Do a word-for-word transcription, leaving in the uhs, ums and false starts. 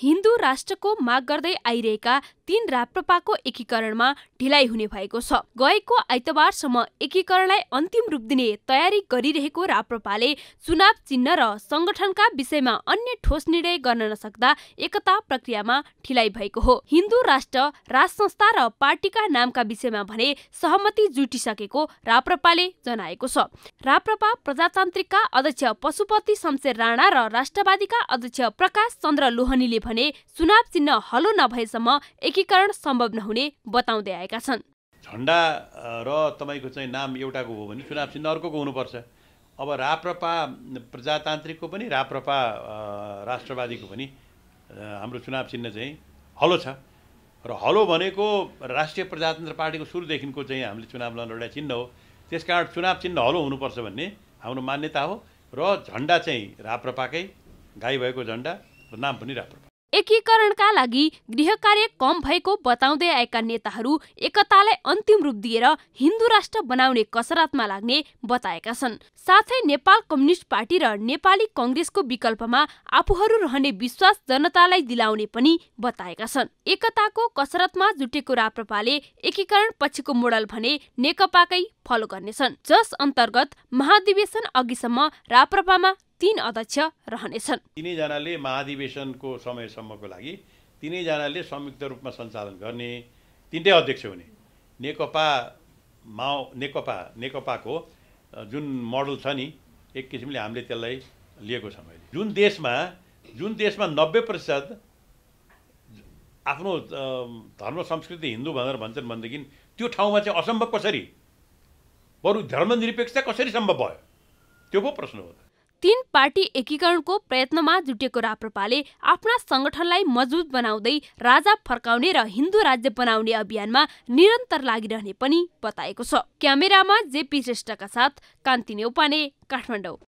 हिन्दू राष्ट्रको माग गर्दै आइरहेका तीन राप्रपाको एकीकरणमा ढिलाइ हुने भएको छ। गएको आइतबारसम्म एकीकरणलाई अन्तिम रूप दिने तयारी गरिरहेको राप्रपाले चुनाव चिन्ह र संगठनका विषयमा अन्य ठोस निर्णय गर्न नसक्दा एकता प्रक्रियामा ढिलाइ भएको हो। हिन्दू राष्ट्र राज संस्था र पार्टीका नामका विषयमा भने सहमति जुटिसकेको राप्रपाले जनाएको छ। राप्रपा प्रजातान्त्रिकका अध्यक्ष पशुपति शमशेर राणा र राष्ट्रवादीका अध्यक्ष प्रकाश चन्द्र लोहनीले भने चुनाव चिन्ह हलो नभएसम्म एकीकरण सम्भव नहुने बताउँदै आएका छन्। झण्डा र तपाईको चाहिँ नाम एउटाको हो भने चुनाव चिन्ह अर्कोको हुनुपर्छ। अब राप्रपा प्रजातान्त्रिकको पनि राप्रपा राष्ट्रवादीको पनि हाम्रो चुनाव चिन्ह चाहिँ हलो छ र हलो भनेको राष्ट्रिय प्रजातन्त्र पार्टीको सुरुदेखिको चाहिँ हामीले चुनाव लड्ने चिन्ह हो। त्यसकारण चुनाव चिन्ह हलो हुनुपर्छ भन्ने हाम्रो मान्यता हो र झण्डा चाहिँ राप्रपाकै गाई भएको झण्डा र नाम पनि राप्रपा। एकीकरणका लागि गृह कार्य कम भएको बताउँदै आएका नेताहरू एकतालाई अन्तिम रूप दिएर हिन्दू राष्ट्र बनाउने कसरतमा लाग्ने बताएका छन्। साथै नेपाल कम्युनिस्ट पार्टी र नेपाली कांग्रेसको विकल्पमा आफूहरू रहने विश्वास जनतालाई दिलाउने पनि बताएका छन्। एकताको कसरतमा जुटेको राप्रपाले एकीकरण पछिको मोडल भने नेकपाकै फलो गर्नेछन्, जस अन्तर्गत महाधिवेशन अघिसम्म राप्रपामा तीन अध्यक्ष रहनेछन्। तीनैजनाले महाधिवेशनको समयसम्मको लागि तीनैजनाले संयुक्त रूपमा सञ्चालन गर्ने, तीनटै अध्यक्ष हुने। नेकपा माओ नेकपा नेकपाको जुन मोडल छ नि, एक किसिमले हामीले त्यसलाई लिएको छ। मैले जुन देशमा जुन देशमा नब्बे प्रतिशत आफ्नो धर्म संस्कृति हिन्दू भनेर भन्छन् भनेदेखि त्यो ठाउँमा चाहिँ असम्भव कसरी, बरु धर्मनिरपेक्षता कसरी सम्भव भयो, त्यो पो प्रश्न हो। तीन पार्टी एकीकरणको प्रयत्नमा जुटेको राप्रपाले आफ्ना संगठनलाई मजबुत बनाउँदै राजा फर्काउने र हिन्दू राज्य बनाउने अभियानमा निरन्तर लागिरहने पनि बताएको छ। क्यामेरामा जेपी श्रेष्ठका साथ कान्ति नेउपाने, काठमाडौँ।